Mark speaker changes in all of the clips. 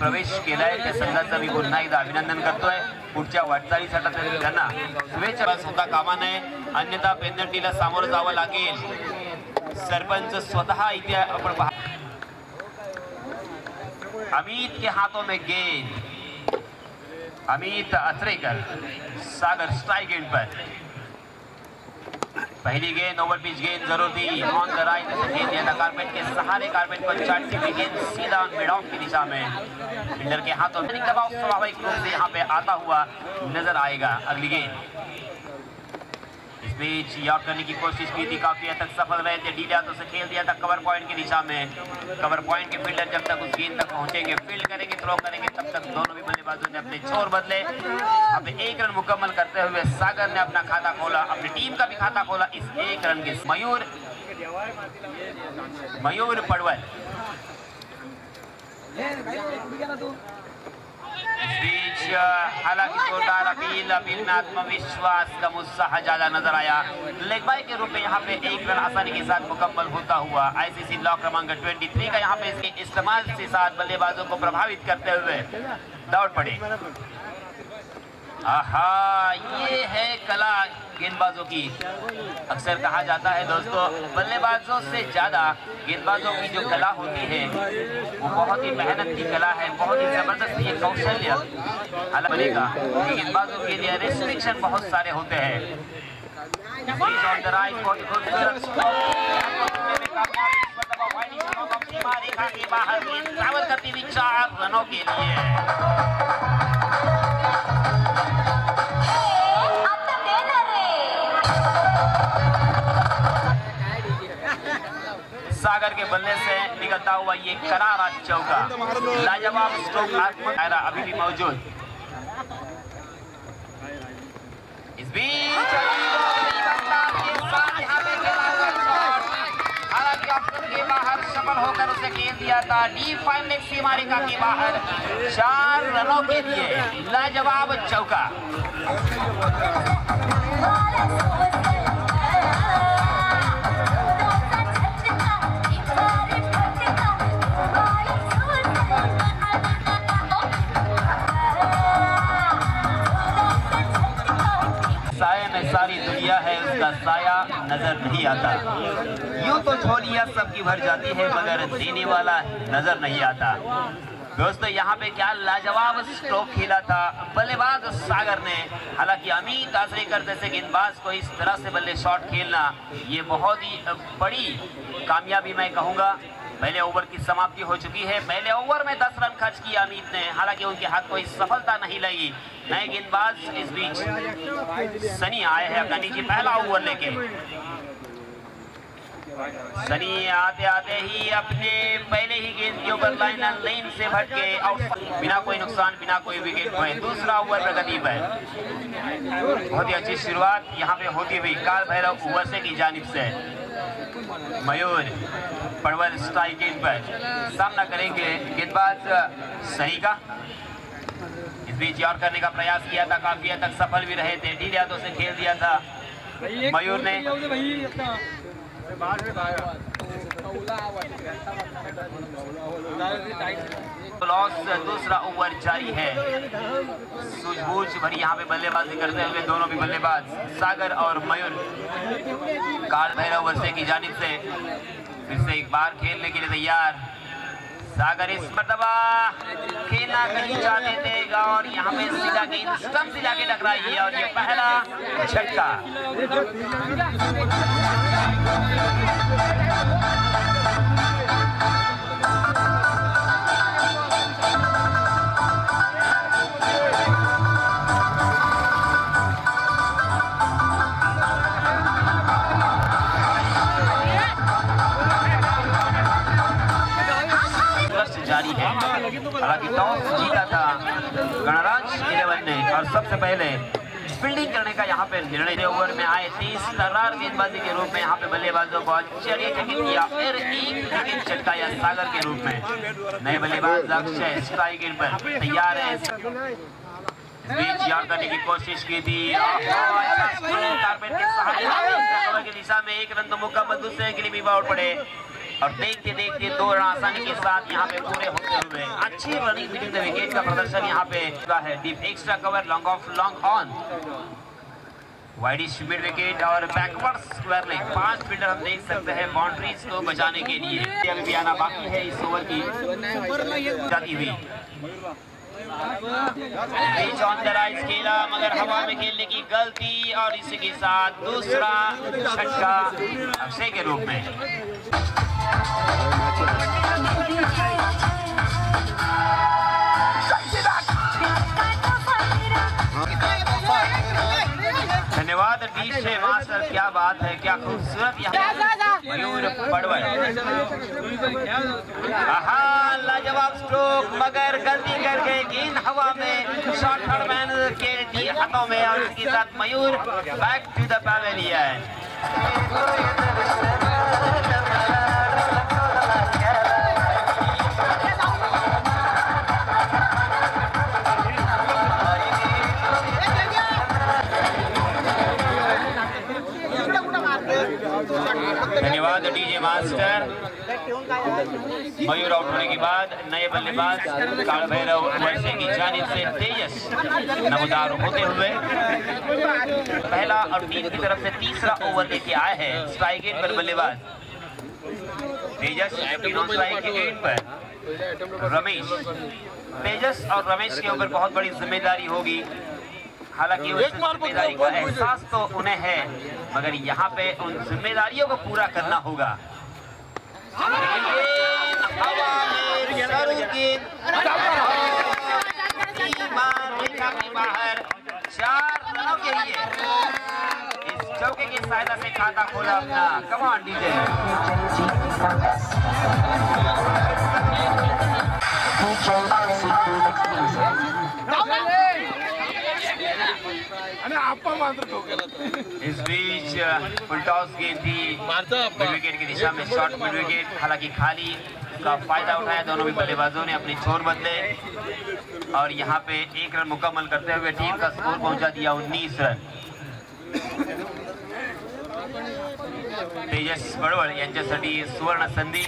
Speaker 1: प्रवेश केलाय त्या संघाचं मी पुन्हा एकदा अभिनंदन करतोय. पुढच्या वाटचालीसाठी त्यांना शुभेच्छा. होता कामा नये, अन्यथा पेनल्टीला सामोरं जावं लागेल. सरपंच स्वतः इथे आपण पहा. अमित के हाथों में गेंद, अमित अचरेकर, सागर स्ट्राइक एंड पर. पहली गेंद ओवर पिच गेंद जरूर थी ऑन द राइट गेंद दिया था कारपेट के सहारे. कारपेट पर चाटती हुई गेंद सीधा मिड ऑफ की दिशा में फील्डर के हाथों में दबाव स्वाभाविक रूप से यहाँ पे आता हुआ नजर आएगा. अगली गेंद इस बीच याद करने की कोशिश की थी, काफी हद तक सफल रहे थे. डीले हाथों से खेल दिया था कवर पॉइंट की दिशा में. कवर पॉइंट के फील्डर जब तक उस गेंद तक पहुंचेंगे, फील्ड करेंगे, थ्रो करेंगे, तब तक दोनों भी बल्लेबाजों ने अपने छोर बदले. अब 1 रन मुकम्मल करते हुए सागर ने अपना खाता खोला, अपनी टीम का भी खाता खोला इस 1 रन के. मयूर पड़वल इस बीच हालांकि जोरदार अपील में आत्मविश्वास का उत्साह ज्यादा नजर आया. लेग बाय के रूप में यहाँ पे 1 रन आसानी के साथ मुकम्मल होता हुआ. आईसीसी लॉ क्रमांक 23 का यहाँ पे इसके इस्तेमाल के साथ बल्लेबाजों को प्रभावित करते हुए दौड़ पड़े. आहा, ये है कला गेंदबाजों की. अक्सर कहा जाता है दोस्तों, बल्लेबाजों से ज्यादा गेंदबाजों की जो कला होती है वो बहुत ही मेहनत की कला है, बहुत ही जबरदस्त ये कौशल्य बनेगा. गेंदबाजों के लिए रेस्ट्रिक्शन बहुत सारे होते हैं. ट्रैवल करती हुई 4 रनों के लिए. सागर के बल्ले से निकलता हुआ ये करारा चौका, लाजवाब स्ट्रोक अभी भी मौजूद. इस बीच हालांकि ऑप्शन के बाहर सफल होकर उसे खेल दिया था डीप 5 लेग सीमा रेखा के बाहर. 4 रनों के लिए लाजवाब चौका. साये में सारी दुनिया है, उसका साया नजर नहीं आता. यूं तो झोलियां सबकी भर जाती है मगर देने वाला नजर नहीं आता. दोस्तों यहाँ पे क्या लाजवाब स्ट्रोक खेला था बल्लेबाज सागर ने. हालांकि अमित आचरेकर जैसे गेंदबाज को इस तरह से बल्ले शॉट खेलना ये बहुत ही बड़ी कामयाबी मैं कहूँगा. पहले ओवर की समाप्ति हो चुकी है. पहले ओवर में 10 रन खर्च किया अमित ने, हालांकि उनके हाथ कोई सफलता नहीं लगी. नए गेंदबाज इस बीच सनी आए हैं अपना निजी पहला ओवर लेके. सनी आते आते ही अपने पहले ही गेंद के ऊपर लाइन से भटके आउट, बिना कोई नुकसान, बिना कोई विकेट खोए. दूसरा ओवर प्रगति पर बहुत ही अच्छी शुरुआत यहाँ पे होती हुई काल भैरव उवरसे की जानिब से. मयूर पड़वल स्ट्राइक एंड पर सामना करेंगे गेंदबाज सनी का. इस बीच यार करने का प्रयास किया था, काफी हद तक सफल भी रहे थे. ढीले हाथों से खेल दिया था मयूर ने. लॉस. दूसरा ओवर जारी है. सूझबूझ भरी यहाँ पे बल्लेबाजी करते हुए दोनों भी बल्लेबाज सागर और मयूर काल भैरव वर्षे की जानिब से फिर से एक बार खेलने के लिए तैयार. सागर इस मरतबा खेलना कहीं चाहते थे और यहाँ पे सीधा गेंद स्टंप से जाके टकराई है और ये पहला झटका. जारी है. हालांकि टॉस जीता था गणराज 11 ने और सबसे पहले फील्डिंग करने का यहाँ पे निर्णय ओवर में आए 30 तर्रार गेंदबाजी के रूप में यहाँ पे बल्लेबाजों को आश्चर्यचकित किया. फिर एक विकेट चटकाया सागर के रूप में. नए बल्लेबाज अक्षय स्ट्राइक एंड पर तैयार है. बीच यार करने की कोशिश की थी, कारपेट के सहारे की दिशा में 1 रन तो मुकम्मल. दूसरे के लिए भी आउट पड़े. और देखते देखते 2 रन आसानी के साथ यहाँ पे पूरे होते हुए अच्छी रनिंग बिटवीन द विकेट का प्रदर्शन यहाँ पे हुआ है। Deep extra cover, long off, long on, widish mid wicket और बैकवर्ड स्क्वायर लेग। 5 फील्डर हम देख सकते हैं बाउंड्रीज को बचाने के लिए। अभी भी आना बाकी है इस ओवर की जाती हुई। बीच ऑन द राइट खेला मगर हवा में खेलने की गलती और इसी के साथ दूसरा छक्का अक्षय के रूप में। धन्यवाद डीजे मास्टर, क्या बात है, क्या खूबसूरत यहाँ मयूर पड़वल। लाजवाब स्ट्रोक मगर गलती कर गए, गेंद हवा में, शॉट थर्ड मैन के हाथों में और इसके साथ Mayur back to the pavilion. धन्यवाद डीजे मास्टर। मयूर आउट होने के बाद नए बल्लेबाज काल भैरव वर्षे की जानिब से तेजस नमदार होते हुए पहला और टीम की तरफ से तीसरा ओवर लेके आए हैं। स्ट्राइक एंड पर बल्लेबाज तेजस, नॉन स्ट्राइक एंड पर रमेश। तेजस और रमेश के ऊपर बहुत बड़ी जिम्मेदारी होगी, हालांकि उस जिम्मेदारी का एहसास तो उन्हें है मगर यहाँ पे उन जिम्मेदारियों को पूरा करना होगा। बाहर 4 रनों के लिए इस चौके की सहायता से खाता खोला अपना। कमान डीजे। इस बीच फुल टॉस गेंद थी मिड विकेट की दिशा में, शॉर्ट मिड विकेट, हालांकि खाली का फायदा उठाया दोनों भी बल्लेबाजों ने, अपने छोर बदले और यहाँ पे 1 रन मुकम्मल करते हुए टीम का स्कोर पहुंचा दिया 19 रन। तेजस बडवळ यांच्यासाठी सुवर्ण संधी।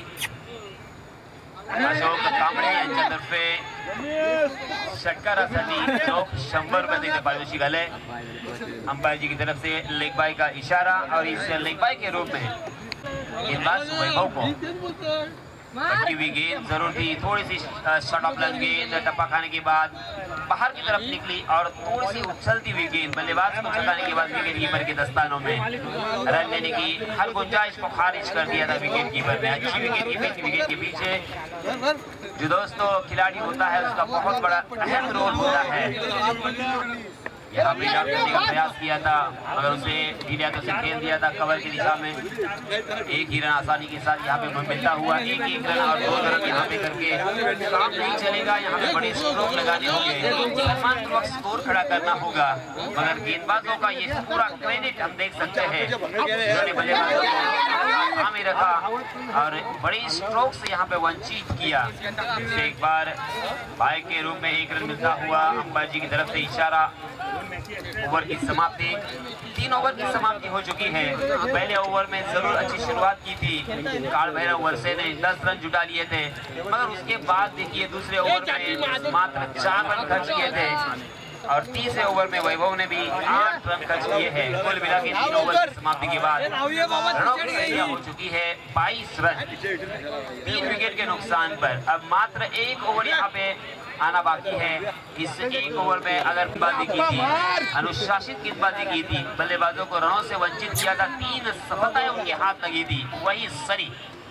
Speaker 1: अशोक कांबळे यांच्यातर्फे षटकारासाठी 100 रुपये देते पारितोषिक आले। अंपायर जी की तरफ से लेग बाय का इशारा और इस लेग बाय के रूप में गेंदबाज वैभव को पटकी हुई गेंद जरूर थी। थोड़ी सी शॉट ऑफ लेंथ गेंद टप्पा खाने के बाद बाहर की तरफ निकली और थोड़ी सी उछलती हुई गेंद बल्लेबाज को चलाने के बाद विकेट कीपर के दस्तानों में रन लेने की हर गुंजाइश को खारिज कर दिया था विकेट कीपर ने। अच्छी विकेट कीपिंग थी। विकेट के पीछे जो दोस्तों खिलाड़ी होता है उसका बहुत बड़ा अहम रोल होता है। यहाँ पे डॉट करने का प्रयास किया था मगर उसे ढीले हाथों से खेल दिया था कवर की दिशा में। 1 ही रन आसानी के साथ यहाँ पे मिलता हुआ 1 रन और 2 रन यहाँ पे करके काम नहीं चलेगा। यहाँ पे बड़े स्ट्रोक लगाने होंगे, सम्मानपूर्वक स्कोर खड़ा करना होगा मगर गेंदबाजों का ये पूरा क्रेडिट हम देख सकते हैं जिन्होंने बल्लेबाजों को थामे रखा और बड़ी स्ट्रोक से यहाँ पे वंचित किया। इसे एक बार बाय के रूप में 1 रन मिलता हुआ अंपायर जी की तरफ से इशारा। ओवर की समाप्ति, 3 ओवर की समाप्ति हो चुकी है। पहले ओवर में जरूर अच्छी शुरुआत की थी, काल भैरव वर्षे ने 10 रन जुटा लिए थे मगर उसके बाद देखिए दूसरे ओवर में मात्र 4 रन खर्च किए थे और तीसरे ओवर में वैभव ने भी 8 रन खर्च किए हैं। कुल मिला के 3 ओवर की समाप्ति के बाद रनों की संख्या हो चुकी है 22 रन 3 विकेट के नुकसान पर। अब मात्र 1 ओवर यहाँ पे आना बाकी है। इस 1 ओवर में अगर गेंदबाजी की थी, अनुशासित गेंदबाजी की थी, बल्लेबाजों को रनों से वंचित किया था, 3 सफलताएं उनके हाथ लगी थी, वही सरी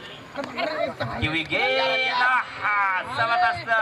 Speaker 1: जबरदस्त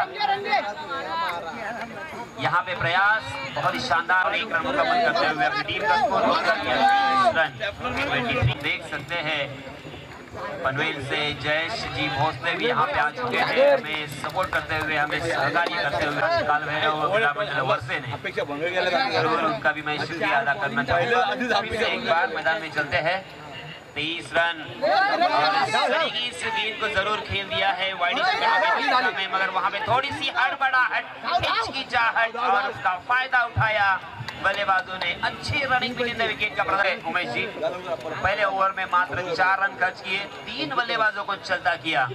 Speaker 1: यहाँ पे प्रयास बहुत ही शानदार। 1 रन मुकम्मल करते हुए अपनी टीम का स्कोर पहुंचा दिया 20 रन 23। देख सकते हैं पनवेल से जयेश जी भोसले भी यहाँ पे आ चुके हैं, हमें सपोर्ट करते हुए, हमें सहकार्य करते हुए। काल भैरव वर्षे ने जरूर उनका भी मैं शुक्रिया अदा करना चाहूँगा। फिर से एक बार मैदान में चलते हैं। 23 रन और सनी की इस गेंद को जरूर खेल दिया है वाइडिश में मगर वहाँ पे थोड़ी सी हड़बड़ाहट, हिचकिचाहट और उसका फायदा उठाया बल्लेबाजों ने अच्छी रनिंग के लिए विकेट का प्रदर्शन उमेश जी पहले ओवर में मात्र 4 रन खर्च किए, 3 बल्लेबाजों को चलता किया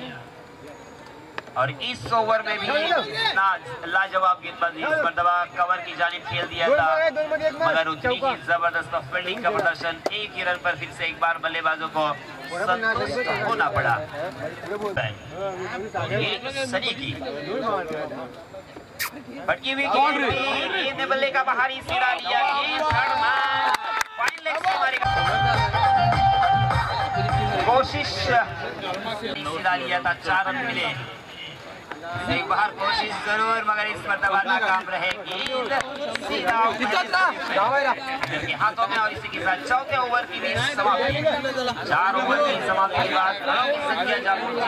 Speaker 1: और इस ओवर में भी लाजवाब गेंदबाजी, इस मर्तबा कवर की जानिब खेल दिया था मगर उतनी ही जबरदस्त फील्डिंग का प्रदर्शन, एक ही रन पर फिर से एक बार बल्लेबाजों को संतुष्ट होना पड़ा। सनी की भटकी हुई गेंद बल्ले का बाहरी सिरा लिया, कोशिश सिरा लिया था, 4 रन मिले, एक बार कोशिश जरूर मगर इस मर्तबा नाकाम रहे। गेंद सीधा हाथों में और इसी के साथ चौथे ओवर की भी समाप्ति, 4 ओवर की समाप्ति के बाद संख्या जा पहुंची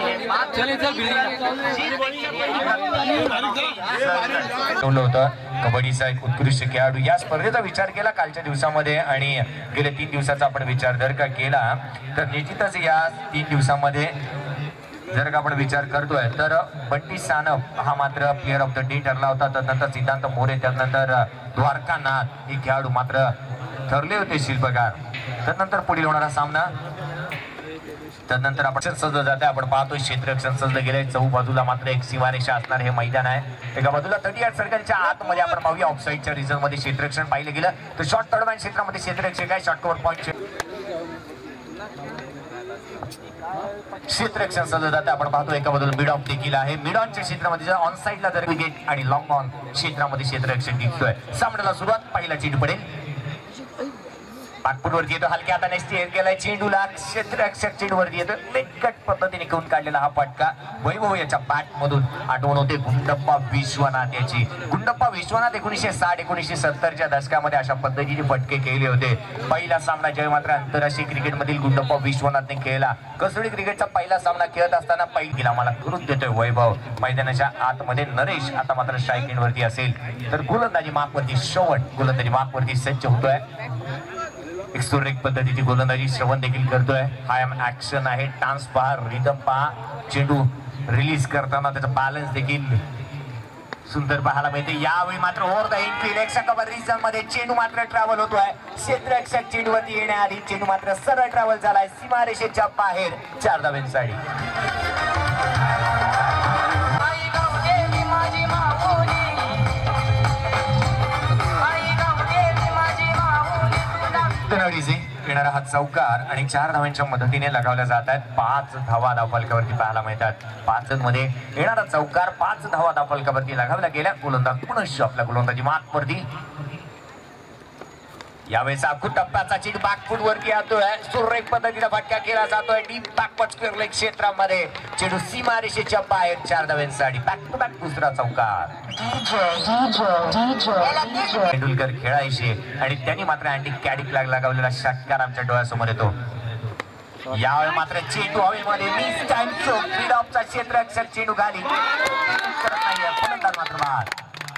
Speaker 1: है।
Speaker 2: कबड्डीचा एक उत्कृष्ट खेळाडू, या स्पर्धेचा विचार केला कालच्या दिवसामध्ये आणि गेल्या 3 दिवसाचा आपण विचार जर का केला तर निश्चितच या 3 दिवसामध्ये जर का आपण विचार करतोय तर बंटी सानप हा मात्र प्लेअर ऑफ द डे ठरला होता, त्यानंतर सिद्धांत मोरे, त्यानंतर द्वारकानाथ हे खेळाडू मात्र ठरले होते शिल्पकार। त्यानंतर पुढील होणारा सामना, त्यानंतर आपण सजलं जाते, आपण पाहतोय क्षेत्ररक्षण सजलं गेलंय, चहूबाजूला मात्र एक सीमारेषा असणार हे मैदान आहे। एका बाजूला 38 सर्कलच्या आतमध्ये आपण पाहूया ऑफसाईडच्या रिझन मध्ये क्षेत्ररक्षण पाहिलं गेलं तर शॉर्ट थर्डमॅन क्षेत्रामध्ये क्षेत्ररक्षक आहे, शॉर्ट कव्हर पॉईंट क्षेत्ररक्षण सजलं जाते, आपण पाहतो एका बाजूला मिड ऑफ देखील आहे, मिड ऑनच्या क्षेत्रामध्ये ऑन साईडला जर विकेट आणि लॉंग ऑन क्षेत्रामध्ये क्षेत्ररक्षक दिसतोय। सामन्याला सुरुवात, पहिला चेंडू पडेल, पाठपुटवरती येतो, हलक्या हाताने स्टेअर केलाय चेंडूला, क्षेत्ररक्षक चेंडूवरती येतो, लेटकट पद्धतीने घेऊन काढलेला हा फटका, वैभव याच्या बॅट मधून आठवण होते गुंडप्पा विश्वनाथ याची। गुंडप्पा विश्वनाथ 1960-1970च्या दशकामध्ये अशा पद्धतीने फटके केले होते। पहिला सामना जय मात्र आंतरराष्ट्रीय क्रिकेट मधील गुंडप्पा विश्वनाथने खेळला। कसोटी क्रिकेटचा पहिला सामना खेळत असताना पहिला मला करून देतोय वैभव, मैदानाच्या आतमध्ये नरेश आता मात्र स्ट्राईक एंड वरती असेल तर गोलंदाजी मार्कवरती श्रवण गोलंदाजी मार्कवरती सज्ज होतोय। एक सुरेख पद्धतीची गोलंदाजी श्रवण देखील करतोय, हाय ऍक्शन आहे, डान्स पहा, रिदम पहा, चेंडू रिलीज करताना त्याचा बॅलन्स देखील सुंदर पाहायला मिळते। यावेळी मात्र over the infield extra cover region मध्ये चेंडू मात्र ट्रॅव्हल होतोय, क्षेत्ररक्षक चेंडूवरती येण्याआधी चेंडू मात्र सरळ ट्रॅव्हल झालाय सीमारेषेच्या बाहेर, 4 धावांसाठी। येणारा हा चौकार आणि 4 धावांच्या मदतीने लगावल्या जात आहेत, 5 धावा धावफलकावरती पाहायला मिळतात। 5 मध्ये येणारा चौकार 5 धावा धावफलकावरती लगावल्या गेल्या, गोलंदाज पुनश्च आपल्या गोलंदाजी मार्कवरती। यावेळेस आखू टप्प्याचा चेंडू बॅकफूट वरती येतोय, सुरेख पद्धतीने फटका केला जातोय, डीप बॅकवर्ड स्क्वेअर लेग क्षेत्रामध्ये चेंडू सीमारेषेच्या बाहेर, 4 धावांसाठी, बॅक टू बॅक दुसरा चौकार। तेंडुलकर खेळायचे आणि त्यांनी मात्र अँटी कॅडी फ्लॅग लगावलेला षटकार आमच्या डोळ्यासमोर येतो। यावेळी मात्र चेंडू हवेमध्ये मिस टाइम चोक, मिड ऑफचा क्षेत्ररक्षक चेंडू खाली करत नाहीये, फलंदाज मात्र बाद।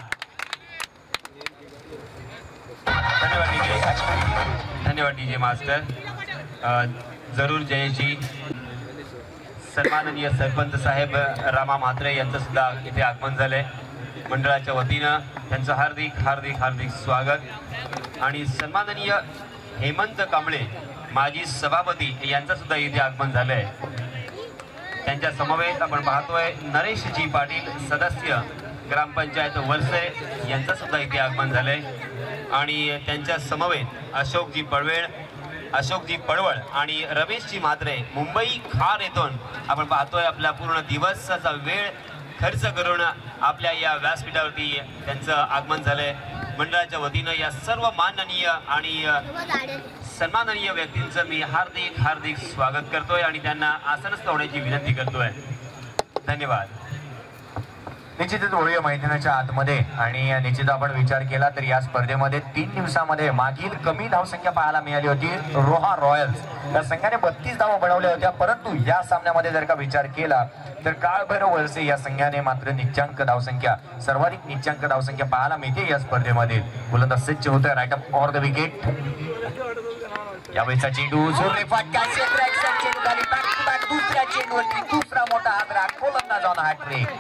Speaker 1: धन्यवाद डीजे मास्टर, जरूर जयजी। सन्माननीय सरपंच साहेब रामा म्हात्रे यांचं सुद्धा इथे आगमन झालंय, मंडळाच्या वतीनं त्यांचं हार्दिक हार्दिक हार्दिक स्वागत। आणि सन्माननीय हेमंत कांबळे माजी सभापती यांचं सुद्धा इथे आगमन झालंय, त्यांच्या समवेत आपण पाहतोय नरेशजी पाटील सदस्य ग्रामपंचायत वरसे यांचं सुद्धा इथे आगमन झालंय आणि त्यांच्या समवेत अशोकजी पडवळ आणि रमेशजी म्हात्रे मुंबई खार येथून आपण पाहतोय आपला पूर्ण दिवसाचा वेळ खर्च करून आपल्या या व्यासपीठावरती त्यांचं आगमन झालंय। मंडळाच्या वतीनं या सर्व माननीय आणि सन्माननीय व्यक्तींचं मी हार्दिक हार्दिक स्वागत करतोय आणि त्यांना आसनस्थ होण्याची विनंती करतोय। धन्यवाद।
Speaker 2: निश्चितच वळूया मैदानाच्या आतमध्ये आणि निश्चित आपण विचार केला तर या स्पर्धेमध्ये 3 दिवसामध्ये मागील कमी धावसंख्या पाहायला मिळाली होती रोहा रॉयल्स, त्या संघाने 32 धावा बनवल्या होत्या, परंतु या सामन्यामध्ये जर का विचार केला तर काळभैरव वळसे या संघाने मात्र निच्चांक धावसंख्या, सर्वाधिक निच्चांक धावसंख्या पाहायला मिळते या स्पर्धेमध्ये। गोलंदाज सज्ज होतोय, right up for the wicket. यावेळीचा चेंडू जोरदार फटका, क्षेत्ररक्षक चेंडू खाली, बॅक टू बॅक दुसऱ्या चेंडूवरती दुसरा मोठा हादरा, गोलंदाज ऑन हॅट्रिक।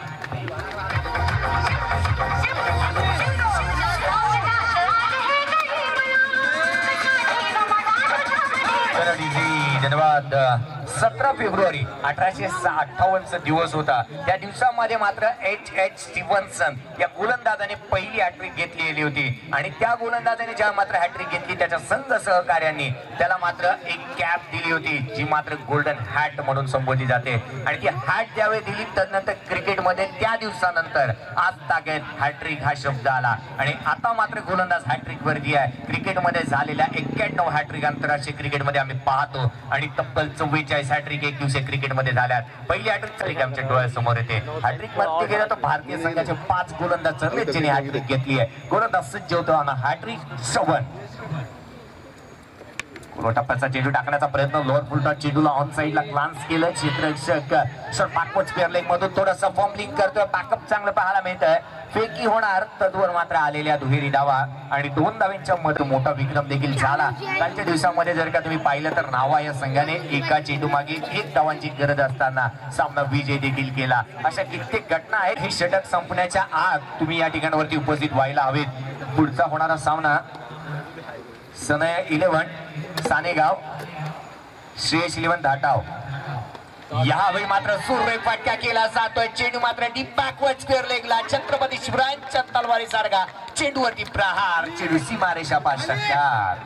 Speaker 2: धन्यवाद. 17 फेब्रुवारी 1858 दिवस होता. त्या दिवसामध्ये मात्र H.H. स्टीव्हन्सन या गोलंदाजाने पहिली हॅट्रिक घेतलेली होती आणि त्या गोलंदाजाने जेव्हा मात्र हॅट्रिक घेतली त्याच्या संघ सहकार्यांनी त्याला मात्र एक कॅप दिली होती जी मात्र गोल्डन हॅट म्हणून संबोधली जाते आणि ती हॅट ज्यावेळी दिली तदनंतर क्रिकेटमध्ये त्या दिवसानंतर आज तागेत हॅट्रिक हा शब्द आला आणि आता मात्र गोलंदाज हॅट्रिक वरती आहे. क्रिकेटमध्ये झालेल्या 91 हॅट्रिक आंतरराष्ट्रीय क्रिकेटमध्ये आम्ही पाहतो आणि तब्बल 44 हॅट्रिक एक दिवसीय क्रिकेटमध्ये झाल्यात. पहिली हॅट्रिक आमच्या डोळ्यासमोर येते. हॅट्रिक मध्ये गेलं तर भारतीय संघाचे 5 गोलंदाज चरले ज्यांनी हॅट्रिक घेतली आहे. गोलंदाज सज्ज होतो आणि हॅट्रिक 7. टप्प्याचा चेंडू टाकण्याचा प्रयत्न लोअर फुलटॉस चेंडूला ऑन साइडला ग्लान्स केलं. क्षेत्ररक्षक बॅकवर्ड स्क्वेअर लेग मधून थोडंसं फॉर्मलिंग करतोय. बॅकअप चांगलं पाहायला मिळतंय. फेकी होणार तद्वर मात्र आलेल्या दुहेरी धावा आणि 2 धावांच्या मध्ये मोठा विक्रम देखील झाला. कालच्या दिवसामध्ये जर का तुम्ही पाहिलं तर नावा या संघाने एका चेंडू मागे 1 धावांची गरज असताना सामना विजय देखील केला. अशा कित्येक घटना आहेत. हे षटक संपण्याच्या आत तुम्ही या ठिकाणावरती उपस्थित व्हायला हवेत. पुढचा होणारा सामना सनय 11 सानेगाव श्रेयस 11 धाटाव. यावेळी मात्र सुरेख फटका केला जातोय. चेंडू मात्र डीप बॅकवर्ड स्क्वेअर लेगला छत्रपती शिवरायांच्या तलवारी सारखा चेंडूवरती प्रहार. चेंडू सीमारेषा पार षटकार.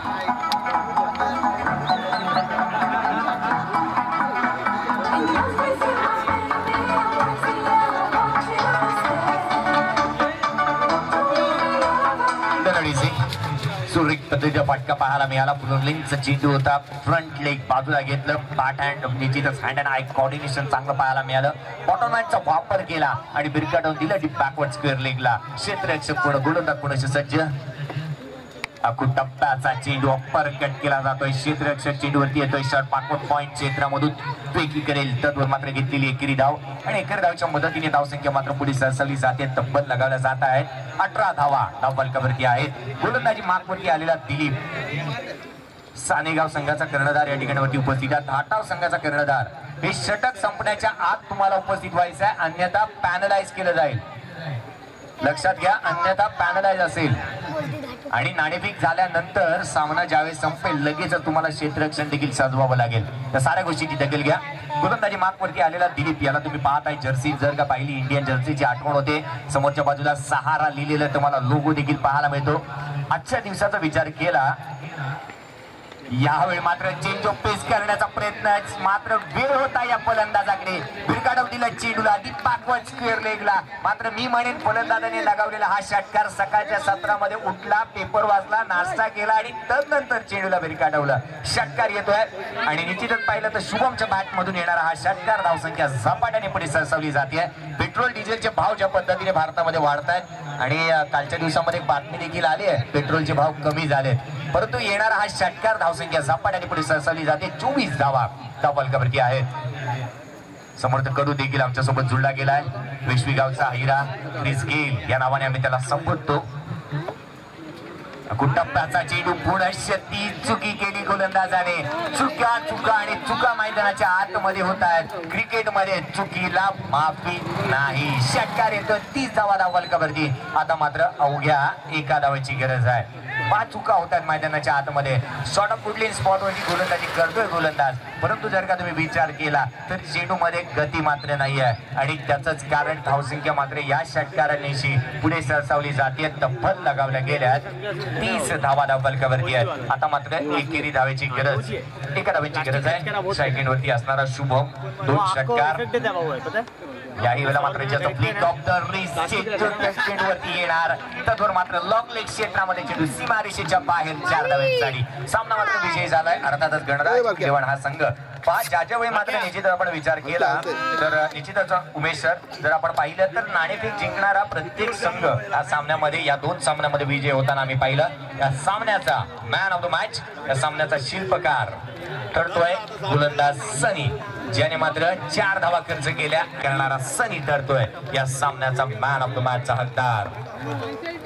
Speaker 2: सुरेख पद्धतीचा फटका पाहायला मिळाला. पुलरलिंगचा चेंडू होता. फ्रंट लेग बाजूला घेतलं. बॅट हँड निश्चितच हँड अँड आय कोऑर्डिनेशन चांगलं पाहायला मिळालं. बॉटम हँडचा वापर केला आणि बिरकाटून दिलं डीप बॅकवर्ड स्क्वेअर लेगला. क्षेत्ररक्षक पुढे गोलंदाज पुढे सज्ज. टप्प्याचा चेंडू अप्पर कट केला जातोय. क्षेत्ररक्षक चेंडूवरती येतोय. शॉट पाकवत पॉइंट क्षेत्रामधून फेकी करेल. तत्वर मात्र घेतलेली एकेरी धाव आणि एकेरी धावच्या मदतीने धावसंख्या मात्र पुढे सरसवली जाते. तब्बल लगावल्या जात आहेत. 18 धावा धाव फलकावरती आहेत. गोलंदाजी मार्कवरती आलेला दिलीप सानेगाव संघाचा कर्णधार या ठिकाणी उपस्थित आहे. धाटाव संघाचा कर्णधार. हे षटक संपण्याच्या आत तुम्हाला उपस्थित व्हायचं आहे अन्यथा पॅनलाइज केलं जाईल. लक्षात घ्या अन्यथा पॅनलाइज असेल आणि नाणेफेक झाल्यानंतर सामना ज्यावेळेस संपेल लगेच तुम्हाला क्षेत्ररक्षण देखील सजवावं लागेल. त्या साऱ्या गोष्टीची दखल घ्या. गोलंदाजी मार्कवरती आलेला दिलीप याला तुम्ही पाहताय. जर्सी जर का पाहिली इंडियन जर्सीची आठवण होते. समोरच्या बाजूला सहारा लिहिलेलं तुम्हाला लोगो देखील पाहायला मिळतो. आजच्या दिवसाचा विचार केला यावेळी मात्र चेंज ऑफ पेस करण्याचा प्रयत्न मात्र वेळ होता या फलंदाजाकडे. बिरकाडव दिला चेंडूला डीप बॅकवर्ड स्क्वेअर लेगला. मात्र मी म्हणेन फलंदाजाने लगावलेला हा षटकार सकाळच्या सत्रामध्ये उठला, पेपर वाचला, नाश्ता केला आणि तदनंतर चेंडूला बिरकाडवला. षटकार येतोय आणि निश्चितच पाहिलं तर शुभमच्या बॅट मधून येणारा हा षटकार धावसंख्या झपाट्याने पुढे सरसवली जाते. पेट्रोल डिझेलचे भाव ज्या पद्धतीने भारतामध्ये वाढत आहेत आणि कालच्या दिवसामध्ये एक बातमी देखील आली आहे पेट्रोलचे भाव कमी झालेत परंतु येणारा हा षटकार धावसंख्या झपाट्याने पुढे सरसवली जाते. 24 धावा धाव फलकावरती आहेत. समर्थ कडू देखील आमच्या सोबत जुळला गेलाय. वेशवी गावचा हिरा क्रिस गेल या नावाने आम्ही त्याला संबोधतो. टप्प्याचा चेंडू पुनश्च ती चुकी केली गोलंदाजाने. चुका आणि चुका मैदानाच्या आतमध्ये होत आहेत. क्रिकेटमध्ये चुकीला माफी नाही. षटकार येतो. 30 धावा धाव फलकावरती. आता मात्र अवघ्या एका धावाची गरज आहे. 5 चुका होतात मैदानाच्या आतमध्ये. शॉर्ट ऑफ फुटलिंग स्पॉटवरती गोलंदाजी करतोय गोलंदाज परंतु जर का तुम्ही विचार केला तर चेंडू मध्ये गती मात्र नाही आहे आणि त्याचंच कारण धावसंख्या मात्र या षटकारांशी पुढे सरसावली जाते. तब्बल लगावल्या गेल्यात. 30 धावा धाव फलकावरती आहेत. आता मात्र एकेरी धावेची गरज, एका धावेची गरज आहे. सेकंड वरती असणारा शुभम 2 षटकार. याही वेळेला मात्र ज्याचं फ्लिक ऑफ द रिस्ट वरती येणार तत्वर मात्र लॉंग लेग क्षेत्रामध्ये चेंडू सीमारेषेच्या बाहेर 4 धावांसाठी सामना मात्र विजयी झालाय. अर्थातच गणराज केवळ हा संघ ज्याच्या वेळी मात्र निश्चितच आपण विचार केला तर निश्चितच उमेश सर जर आपण पाहिलं तर नाणेफेक जिंकणारा प्रत्येक संघ या सामन्यामध्ये या 2 सामन्यामध्ये विजय होताना आम्ही पाहिलं. या सामन्याचा मॅन ऑफ द मॅच या सामन्याचा शिल्पकार ठरतोय गोलंदाज सनी ज्याने मात्र 4 धावा खर्च केल्या करणारा सनी ठरतोय या सामन्याचा मॅन ऑफ द मॅचचा हकदार.